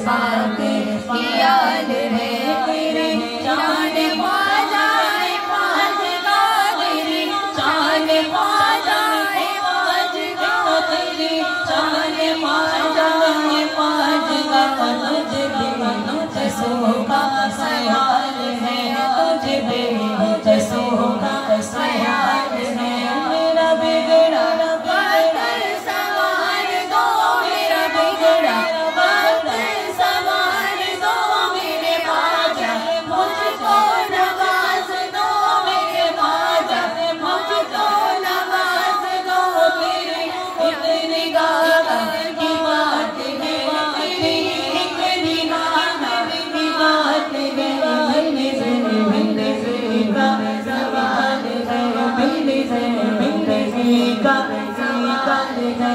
پاک کی یاد ہے تیری جان خواجہ پاس قادری جان خواجہ پاس قادری جان خواجہ پاس قادری تجھ سو کا سیال ہے تجھ بے سو کا سیال ہے میرا بگڑا وقت سوار دو میرا بگڑا وقت سوار دو میرے خواجہ مجھ کو نواز دو میرے خواجہ مجھ کو نواز دو میرے ایک نگاہ کی بات ہے تیری ایک نگاہ کی بات ہے زندگی کا سوال ہے زندگی کا سوال ہے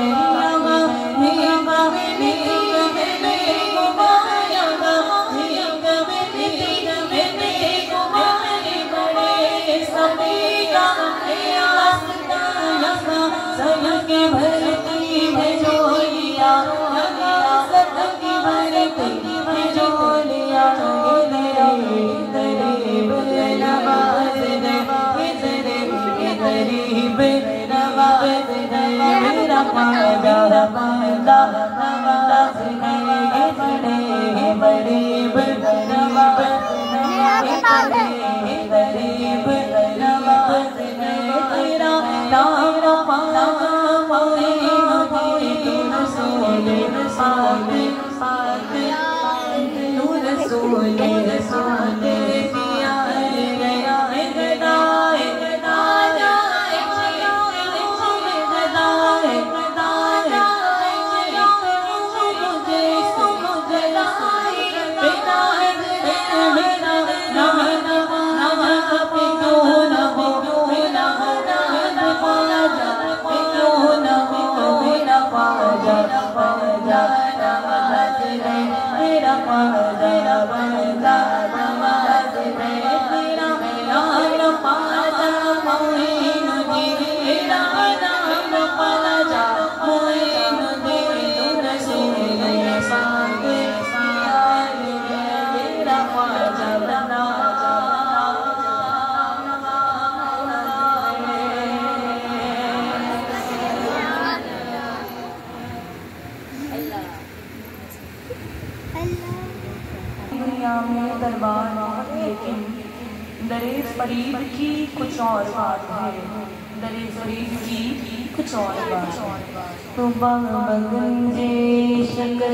درِ فریب کی کچھ اور بات ہے درِ فریب کی کچھ اور بات تو بابا گنجے شکر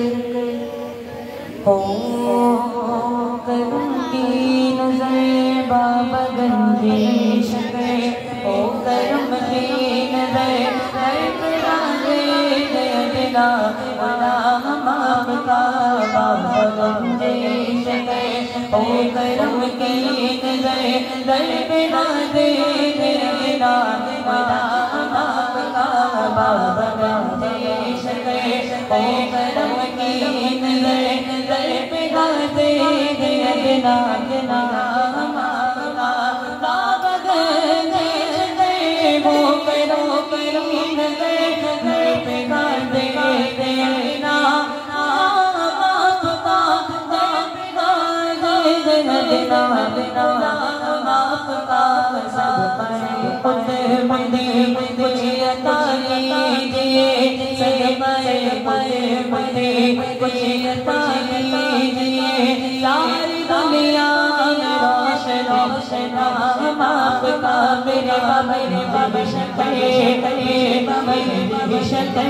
ہو کرم کی نظر بابا گنجے شکر ہو کرم کی نظر دلا ہم آپ کا بابا گنجے شکر ہو کرم کی نظر در بنا دے دینا ہم آپ کا بابا گنجے شکر ہو کرم کی نظر در بنا دے دینا ہم آپ کا بابا گنجے شکر ہو کرم کی نظر در بنا دے دینا آپ کا سب پر خود مندی کچھ عطا کیجئے سب پر مندی کچھ عطا کیجئے ساری دنیا میں روشن ہم آپ کا میرے بابا شکر میرے شکر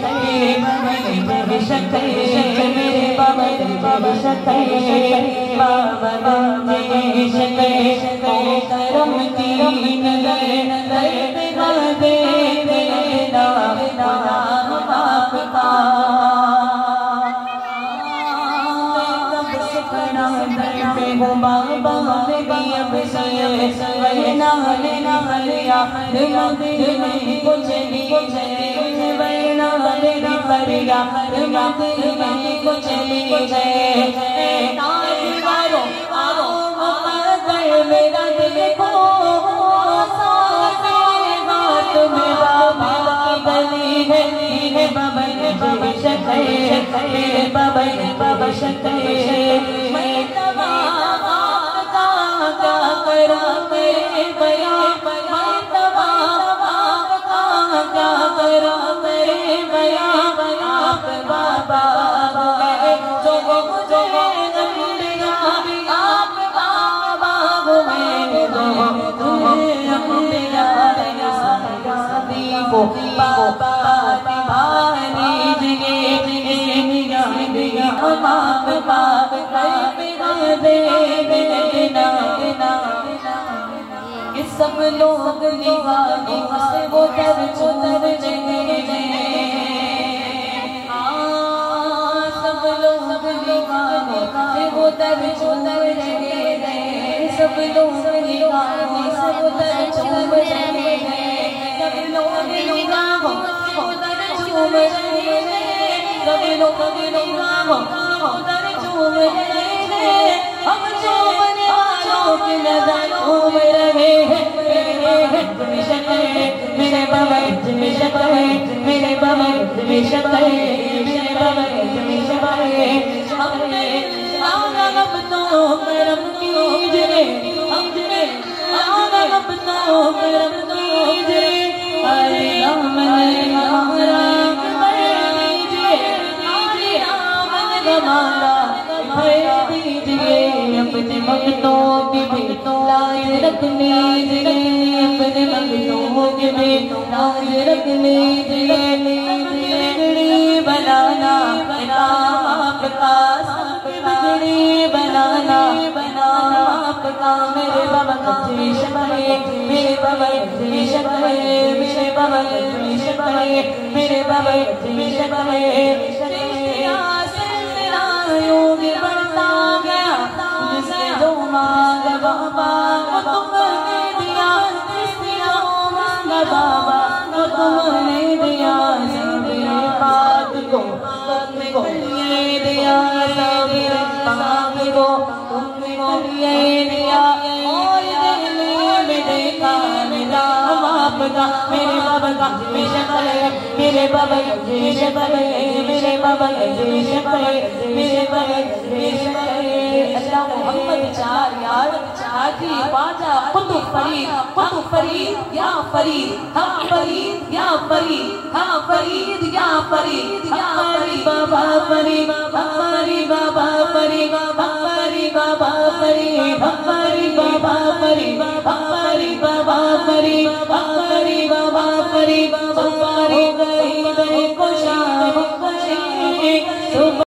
میرے بابا شکر بابا گنجے شکر ہو کرم کی نظر در بنا دے دینا ہم آپ کا کب سکھنا در پہ ہوں بابا بھی اب سیے ورنہ لینا لیا دل میں کچھ نہیں ورنہ لینا پڑیا دل میں کچھ نہیں میرا دل کو ساتھ میں بابا کی گلی ہے بابا سب لوگ نگاہوں سے وہ در چتر جگے سب لوگ نگاہوں سے وہ در چتر جگے سب لوگ نگاہوں سے وہ در چوم جگے سب لوگ نگاہوں سے وہ در چوم جگے سب لوگ نگاہوں سے وہ در چوم جگے ہم چومنے والوں کی نظر چوم رہے ہیں میرے بابا میں شکر ہے میرے بابا میں شکر ہے میرے بابا میں شکر ہے ہم نے آنا اپنا کرم کیجئے ہم نے آنا اپنا کرم کیجئے ارے آمن ہمارا بھر دیجئے ارے آمن ہمارا بھر دیجئے اپنے مقتوں کی بھی لاج رکھ لیجئے اپنے مقتوں کی بھی لاج رکھ لیجئے بگڑی بنانا آپ کا سب بگڑی بنانا آپ کا میرے بابا تجھے شکر ہے میرے بابا تجھے شکر ہے میرے بابا تجھے شکر ہے میرے بابا تجھے شکر ہے سلسلہ یوں ہی بڑھتا گیا جسے جو مانگا بابا وہ تم نے دیا جس نے جو مانگا بابا وہ تم نے دیا سبھی بات کو تم کو یہ دیا سبھی بات کو تم کو یہ دیا اور دل میں دیکھا ملا باپ کا میرے بابا کا بے شکر ہے میرے بابا کا بے شکر ہے میرے بابا کا بے شکر ہے میرے بابا کا بے شکر ہے اللہ محمد چار یار آجی باجا قطب فرید یا فرید ہم فرید یا فرید ہم فرید یا فرید یا فرید بابا فرید ہماری بابا فرید ہماری بابا فرید ہماری بابا فرید ہماری بابا فرید ہماری بابا فرید ہماری گئی کو شام